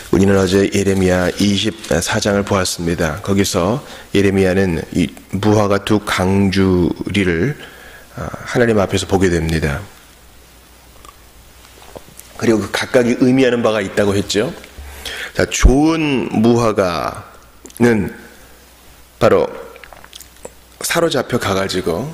우리는 어제 예레미야 24장을 보았습니다. 거기서 예레미야는 이 무화과 두 강주리를 하나님 앞에서 보게 됩니다. 그리고 그 각각이 의미하는 바가 있다고 했죠. 자, 좋은 무화과는 바로 사로잡혀 가가지고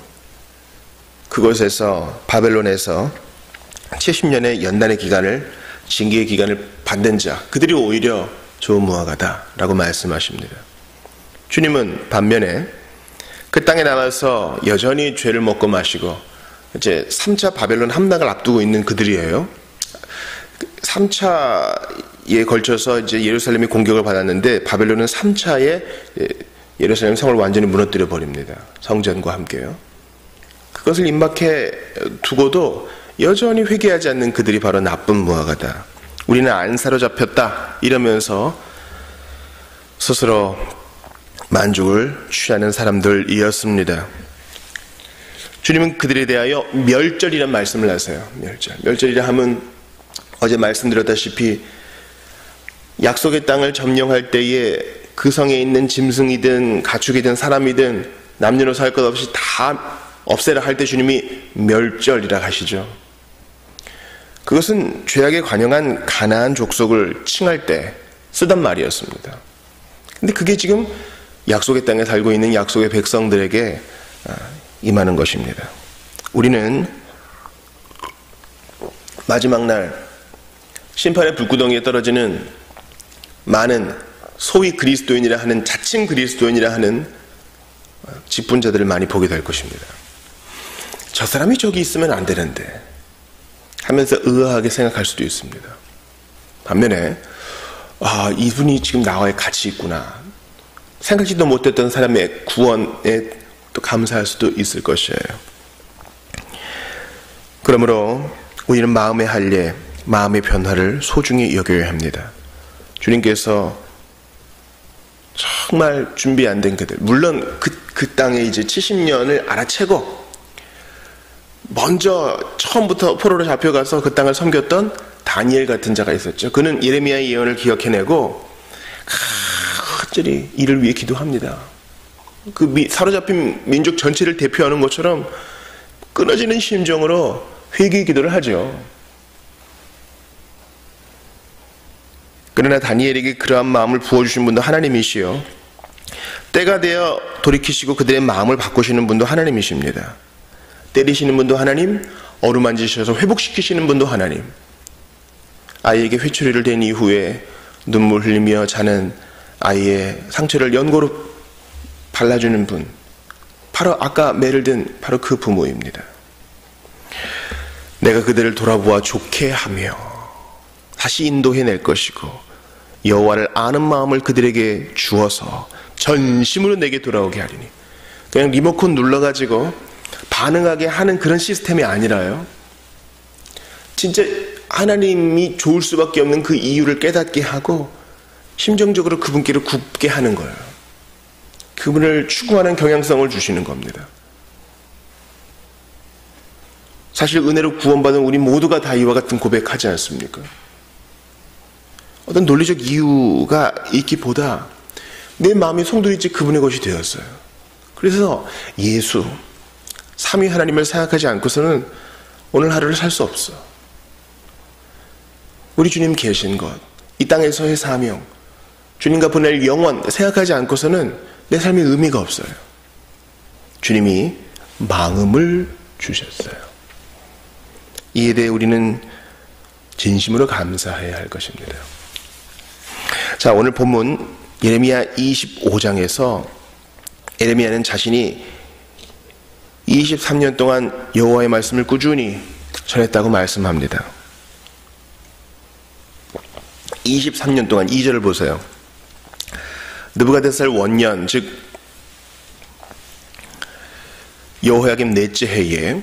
그곳에서 바벨론에서 70년의 연단의 기간을, 징계의 기간을 받는 자, 그들이 오히려 좋은 무화과다라고 말씀하십니다. 주님은 반면에 그 땅에 남아서 여전히 죄를 먹고 마시고 이제 3차 바벨론 함락을 앞두고 있는 그들이에요. 3차에 걸쳐서 이제 예루살렘이 공격을 받았는데 바벨론은 3차에 예루살렘 성을 완전히 무너뜨려 버립니다. 성전과 함께요. 그것을 임박해 두고도 여전히 회개하지 않는 그들이 바로 나쁜 무화과다. 우리는 안 사로잡혔다 이러면서 스스로 만족을 취하는 사람들이었습니다. 주님은 그들에 대하여 멸절이라는 말씀을 하세요. 멸절이라 하면 어제 말씀드렸다시피 약속의 땅을 점령할 때에 그 성에 있는 짐승이든 가축이든 사람이든 남녀노소 할 것 없이 다 없애라 할 때 주님이 멸절이라 하시죠. 그것은 죄악에 관영한 가나안 족속을 칭할 때 쓰던 말이었습니다. 근데 그게 지금 약속의 땅에 살고 있는 약속의 백성들에게 임하는 것입니다. 우리는 마지막 날 심판의 불구덩이에 떨어지는 많은 소위 그리스도인이라 하는, 자칭 그리스도인이라 하는 직분자들을 많이 보게 될 것입니다. 저 사람이 저기 있으면 안 되는데 하면서 의아하게 생각할 수도 있습니다. 반면에 이분이 지금 나와의 같이 있구나 생각지도 못했던 사람의 구원에 또 감사할 수도 있을 것이에요. 그러므로 우리는 마음의 할례, 마음의 변화를 소중히 여겨야 합니다. 주님께서 정말 준비 안 된 그들, 물론 그 땅에 이제 70년을 알아채고 먼저 처음부터 포로로 잡혀가서 그 땅을 섬겼던 다니엘 같은 자가 있었죠. 그는 예레미야의 예언을 기억해내고 간절히 이를 위해 기도합니다. 그 사로잡힌 민족 전체를 대표하는 것처럼 끊어지는 심정으로 회개의 기도를 하죠. 그러나 다니엘에게 그러한 마음을 부어주신 분도 하나님이시요, 때가 되어 돌이키시고 그들의 마음을 바꾸시는 분도 하나님이십니다. 때리시는 분도 하나님, 어루만지셔서 회복시키시는 분도 하나님. 아이에게 회초리를 댄 이후에 눈물 흘리며 자는 아이의 상처를 연고로 발라주는 분, 바로 아까 매를 든 바로 그 부모입니다. 내가 그들을 돌아보아 좋게 하며 다시 인도해낼 것이고 여호와를 아는 마음을 그들에게 주어서 전심으로 내게 돌아오게 하리니. 그냥 리모컨 눌러가지고 반응하게 하는 그런 시스템이 아니라요, 진짜 하나님이 좋을 수밖에 없는 그 이유를 깨닫게 하고 심정적으로 그분께로 굽게 하는 거예요. 그분을 추구하는 경향성을 주시는 겁니다. 사실 은혜로 구원받은 우리 모두가 다 이와 같은 고백하지 않습니까? 어떤 논리적 이유가 있기보다 내 마음이 송두리째 그분의 것이 되었어요. 그래서 예수, 삼위 하나님을 생각하지 않고서는 오늘 하루를 살 수 없어. 우리 주님 계신 것, 이 땅에서의 사명, 주님과 보낼 영원 생각하지 않고서는 내 삶에 의미가 없어요. 주님이 마음을 주셨어요. 이에 대해 우리는 진심으로 감사해야 할 것입니다. 자, 오늘 본문 예레미야 25장에서 예레미야는 자신이 23년 동안 여호와의 말씀을 꾸준히 전했다고 말씀합니다. 23년 동안 2절을 보세요. 느부갓네살 원년, 즉 여호야김 넷째 해에,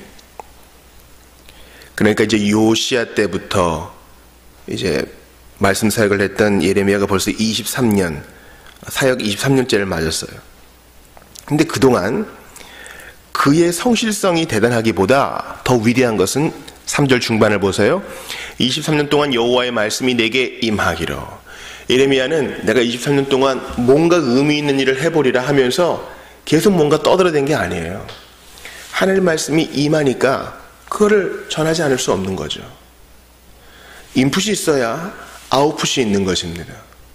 그러니까 이제 요시야 때부터 이제 말씀 사역을 했던 예레미야가 벌써 23년, 사역 23년째를 맞았어요. 근데 그동안 그의 성실성이 대단하기보다 더 위대한 것은 3절 중반을 보세요. 23년 동안 여호와의 말씀이 내게 임하기로. 예레미야는 내가 23년 동안 뭔가 의미 있는 일을 해보리라 하면서 계속 뭔가 떠들어댄 게 아니에요. 하나님 말씀이 임하니까 그거를 전하지 않을 수 없는 거죠. 인풋이 있어야 아웃풋이 있는 것입니다.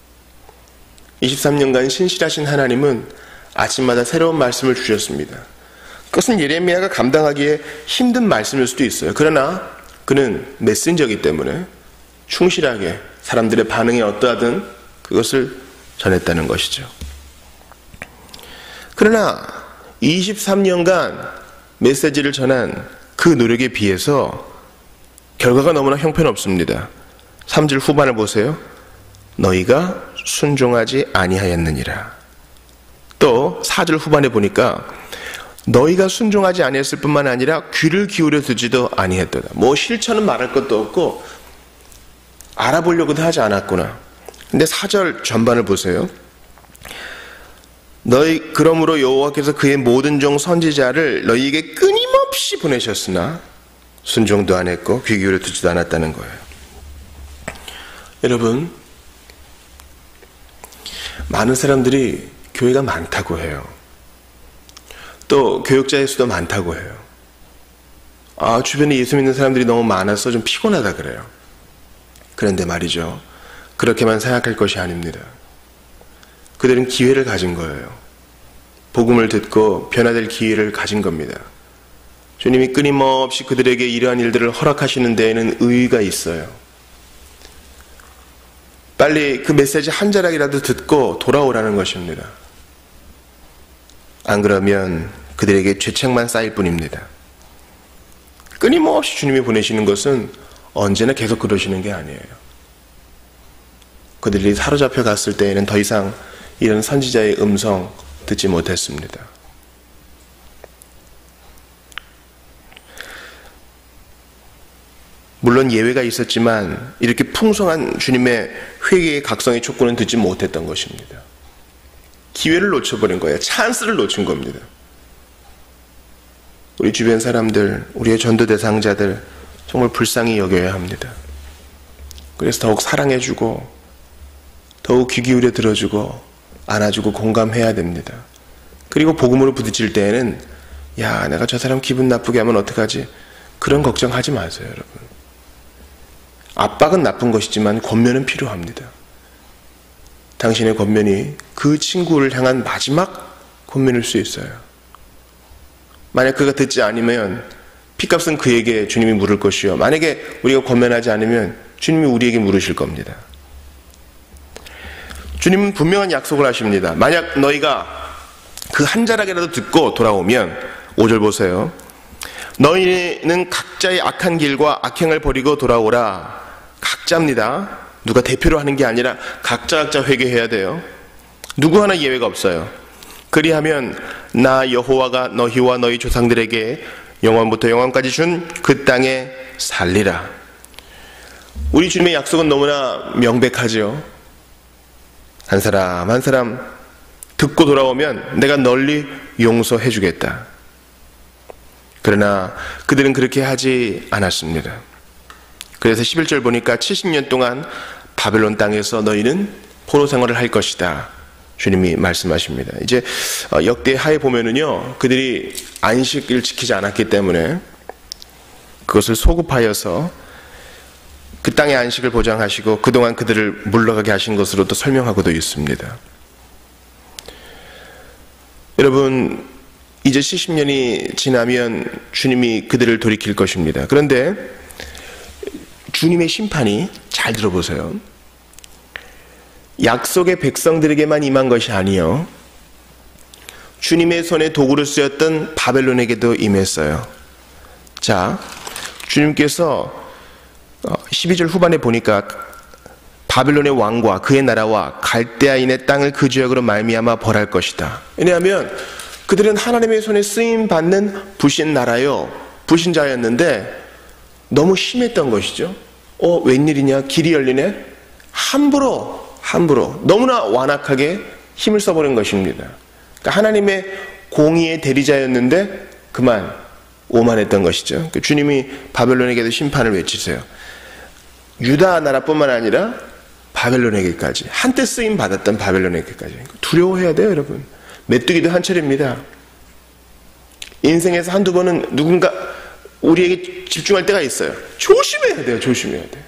23년간 신실하신 하나님은 아침마다 새로운 말씀을 주셨습니다. 그것은 예레미야가 감당하기에 힘든 말씀일 수도 있어요. 그러나 그는 메신저이기 때문에 충실하게 사람들의 반응이 어떠하든 그것을 전했다는 것이죠. 그러나 23년간 메시지를 전한 그 노력에 비해서 결과가 너무나 형편없습니다. 3절 후반을 보세요. 너희가 순종하지 아니하였느니라. 또 4절 후반에 보니까 너희가 순종하지 아니했을 뿐만 아니라 귀를 기울여 두지도 아니했도다. 뭐 실천은 말할 것도 없고 알아보려고도 하지 않았구나. 근데 4절 전반을 보세요. 너희 그러므로 여호와께서 그의 모든 종 선지자를 너희에게 끊임없이 보내셨으나 순종도 안 했고 귀 기울여 두지도 않았다는 거예요. 여러분, 많은 사람들이 교회가 많다고 해요. 또 교육자의 수도 많다고 해요. 주변에 예수 믿는 사람들이 너무 많아서 좀 피곤하다 그래요. 그런데 말이죠, 그렇게만 생각할 것이 아닙니다. 그들은 기회를 가진 거예요. 복음을 듣고 변화될 기회를 가진 겁니다. 주님이 끊임없이 그들에게 이러한 일들을 허락하시는 데에는 의의가 있어요. 빨리 그 메시지 한 자락이라도 듣고 돌아오라는 것입니다. 안 그러면 그들에게 죄책만 쌓일 뿐입니다. 끊임없이 주님이 보내시는 것은 언제나 계속 그러시는 게 아니에요. 그들이 사로잡혀 갔을 때에는 더 이상 이런 선지자의 음성 듣지 못했습니다. 물론 예외가 있었지만 이렇게 풍성한 주님의 회개의 각성의 촉구는 듣지 못했던 것입니다. 기회를 놓쳐버린 거예요. 찬스를 놓친 겁니다. 우리 주변 사람들, 우리의 전도 대상자들 정말 불쌍히 여겨야 합니다. 그래서 더욱 사랑해주고 더욱 귀 기울여 들어주고 안아주고 공감해야 됩니다. 그리고 복음으로 부딪힐 때에는 야, 내가 저 사람 기분 나쁘게 하면 어떡하지? 그런 걱정하지 마세요, 여러분. 압박은 나쁜 것이지만 권면은 필요합니다. 당신의 권면이 그 친구를 향한 마지막 권면일 수 있어요. 만약 그가 듣지 않으면 핏값은 그에게 주님이 물을 것이요, 만약에 우리가 권면하지 않으면 주님이 우리에게 물으실 겁니다. 주님은 분명한 약속을 하십니다. 만약 너희가 그 한 자락이라도 듣고 돌아오면 5절 보세요. 너희는 각자의 악한 길과 악행을 버리고 돌아오라. 각자입니다. 누가 대표로 하는 게 아니라 각자 회개해야 돼요. 누구 하나 예외가 없어요. 그리하면 나 여호와가 너희와 너희 조상들에게 영원부터 영원까지 준 그 땅에 살리라. 우리 주님의 약속은 너무나 명백하죠. 한 사람 한 사람 듣고 돌아오면 내가 널리 용서해 주겠다. 그러나 그들은 그렇게 하지 않았습니다. 그래서 11절 보니까 70년 동안 바벨론 땅에서 너희는 포로 생활을 할 것이다. 주님이 말씀하십니다. 이제 역대하에 보면은요, 그들이 안식을 지키지 않았기 때문에 그것을 소급하여서 그 땅의 안식을 보장하시고 그동안 그들을 물러가게 하신 것으로도 설명하고도 있습니다. 여러분, 이제 70년이 지나면 주님이 그들을 돌이킬 것입니다. 그런데 주님의 심판이, 잘 들어보세요, 약속의 백성들에게만 임한 것이 아니요, 주님의 손에 도구로 쓰였던 바벨론에게도 임했어요. 자, 주님께서 12절 후반에 보니까 바벨론의 왕과 그의 나라와 갈대아인의 땅을 그 지역으로 말미암아 벌할 것이다. 왜냐하면 그들은 하나님의 손에 쓰임 받는 부신 나라요, 부신자였는데 너무 심했던 것이죠. 웬일이냐, 길이 열리네. 함부로 너무나 완악하게 힘을 써버린 것입니다. 그러니까 하나님의 공의의 대리자였는데 그만 오만했던 것이죠. 주님이 바벨론에게도 심판을 외치세요. 유다 나라뿐만 아니라 바벨론에게까지, 한때 쓰임 받았던 바벨론에게까지. 두려워해야 돼요, 여러분. 메뚜기도 한 철입니다. 인생에서 한두 번은 누군가 우리에게 집중할 때가 있어요. 조심해야 돼요, 조심해야 돼요.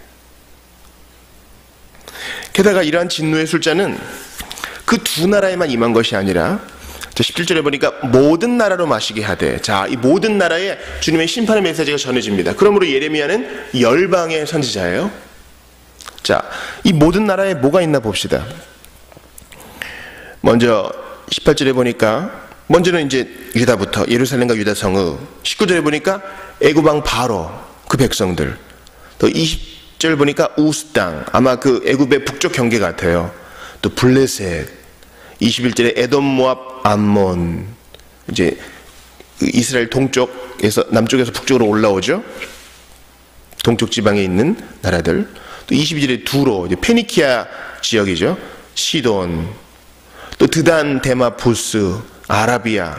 게다가 이러한 진노의 술자는 그 두 나라에만 임한 것이 아니라 17절에 보니까 모든 나라로 마시게 하되, 자, 이 모든 나라에 주님의 심판의 메시지가 전해집니다. 그러므로 예레미야는 열방의 선지자예요. 자, 이 모든 나라에 뭐가 있나 봅시다. 먼저 18절에 보니까 먼저는 이제 유다부터, 예루살렘과 유다 성읍. 19절에 보니까 애굽왕 바로 그 백성들. 또 20절 보니까 우스 땅, 아마 그 애굽의 북쪽 경계 같아요. 또 블레셋. 21절에 에돔, 모압, 암몬. 이제 이스라엘 동쪽에서, 남쪽에서 북쪽으로 올라오죠. 동쪽 지방에 있는 나라들. 또 22절에 두로, 이제 페니키아 지역이죠. 시돈. 또 드단, 데마, 부스, 아라비아.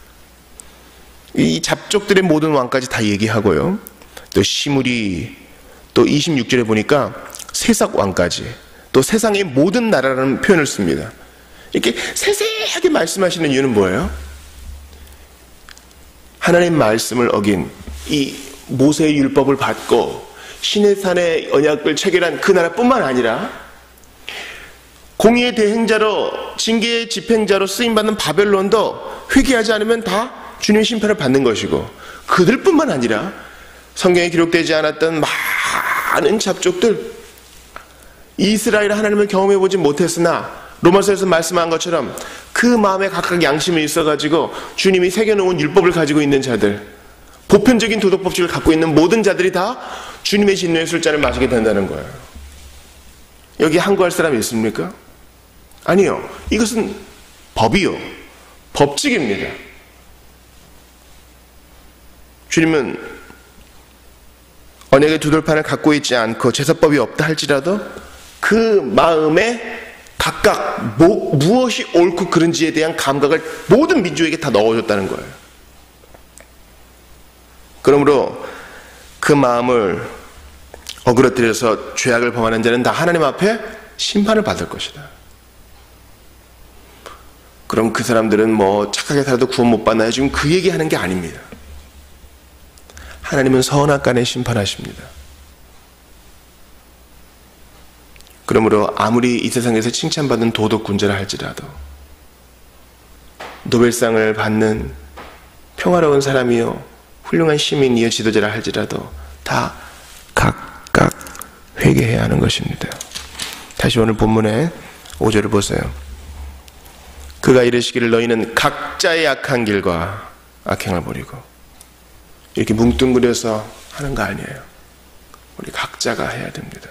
이 잡족들의 모든 왕까지 다 얘기하고요. 또 시무리. 또 26절에 보니까 세삭 왕까지. 또 세상의 모든 나라라는 표현을 씁니다. 이렇게 세세하게 말씀하시는 이유는 뭐예요? 하나님 말씀을 어긴, 이 모세의 율법을 받고 신의 산의 언약을 체결한 그 나라뿐만 아니라 공의의 대행자로, 징계의 집행자로 쓰임받는 바벨론도 회개하지 않으면 다 주님의 심판을 받는 것이고, 그들뿐만 아니라 성경에 기록되지 않았던 많은 잡족들, 이스라엘 하나님을 경험해보지 못했으나 로마서에서 말씀한 것처럼 그 마음에 각각 양심이 있어가지고 주님이 새겨놓은 율법을 가지고 있는 자들, 보편적인 도덕법칙을 갖고 있는 모든 자들이 다 주님의 진노의 술잔을 마시게 된다는 거예요. 여기 항거할 사람이 있습니까? 아니요. 이것은 법이요, 법칙입니다. 주님은 언약의 두 돌판을 갖고 있지 않고 제사법이 없다 할지라도 그 마음에 각각 무엇이 옳고 그른지에 대한 감각을 모든 민족에게 다 넣어줬다는 거예요. 그러므로 그 마음을 어그러뜨려서 죄악을 범하는 자는 다 하나님 앞에 심판을 받을 것이다. 그럼 그 사람들은 뭐 착하게 살아도 구원 못 받나요? 지금 그 얘기하는 게 아닙니다. 하나님은 선악간에 심판하십니다. 그러므로 아무리 이 세상에서 칭찬받는 도덕군자라 할지라도, 노벨상을 받는 평화로운 사람이요, 훌륭한 시민이요, 지도자라 할지라도 다 각각 회개해야 하는 것입니다. 다시 오늘 본문의 5절을 보세요. 그가 이르시기를 너희는 각자의 악한 길과 악행을 버리고, 이렇게 뭉뚱그려서 하는 거 아니에요. 우리 각자가 해야 됩니다.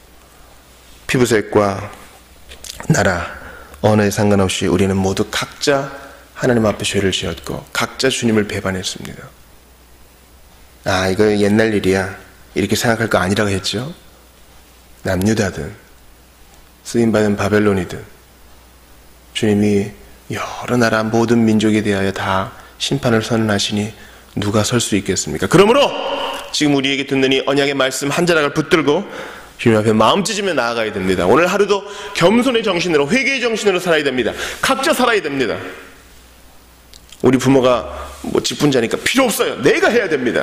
피부색과 나라, 언어에 상관없이 우리는 모두 각자 하나님 앞에 죄를 지었고 각자 주님을 배반했습니다. 아, 이거 옛날 일이야, 이렇게 생각할 거 아니라고 했죠. 남유다든 쓰임받은 바벨론이든 주님이 여러 나라 모든 민족에 대하여 다 심판을 선언하시니 누가 설 수 있겠습니까? 그러므로 지금 우리에게 듣는 이 언약의 말씀 한 자락을 붙들고 주님 앞에 마음 찢으며 나아가야 됩니다. 오늘 하루도 겸손의 정신으로, 회개의 정신으로 살아야 됩니다. 각자 살아야 됩니다. 우리 부모가 뭐 직분자니까 필요 없어요. 내가 해야 됩니다.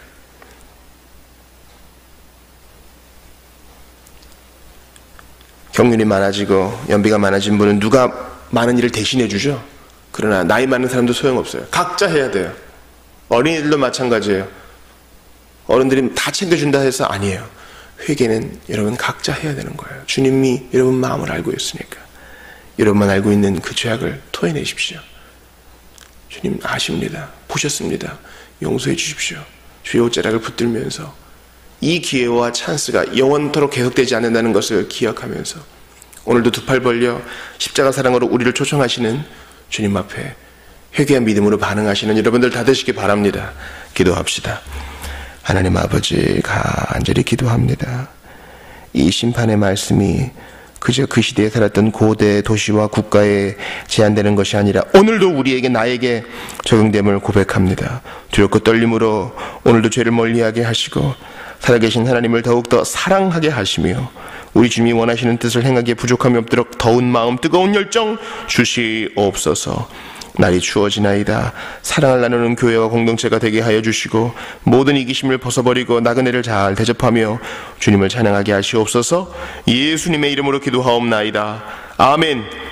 경륜이 많아지고 연비가 많아진 분은 누가 많은 일을 대신해 주죠. 그러나 나이 많은 사람도 소용없어요. 각자 해야 돼요. 어린이들도 마찬가지예요. 어른들이 다 챙겨준다 해서 아니에요. 회개는 여러분 각자 해야 되는 거예요. 주님이 여러분 마음을 알고 있으니까 여러분만 알고 있는 그 죄악을 토해내십시오. 주님 아십니다. 보셨습니다. 용서해 주십시오. 주의 옷자락을 붙들면서 이 기회와 찬스가 영원토록 계속되지 않는다는 것을 기억하면서 오늘도 두 팔 벌려 십자가 사랑으로 우리를 초청하시는 주님 앞에 회개한 믿음으로 반응하시는 여러분들 다 되시기 바랍니다. 기도합시다. 하나님 아버지, 간절히 기도합니다. 이 심판의 말씀이 그저 그 시대에 살았던 고대 도시와 국가에 제한되는 것이 아니라 오늘도 우리에게, 나에게 적용됨을 고백합니다. 두렵고 떨림으로 오늘도 죄를 멀리하게 하시고 살아계신 하나님을 더욱더 사랑하게 하시며 우리 주님이 원하시는 뜻을 행하기에 부족함이 없도록 더운 마음, 뜨거운 열정 주시옵소서. 날이 추워지나이다. 사랑을 나누는 교회와 공동체가 되게 하여 주시고 모든 이기심을 벗어버리고 나그네를 잘 대접하며 주님을 찬양하게 하시옵소서. 예수님의 이름으로 기도하옵나이다. 아멘.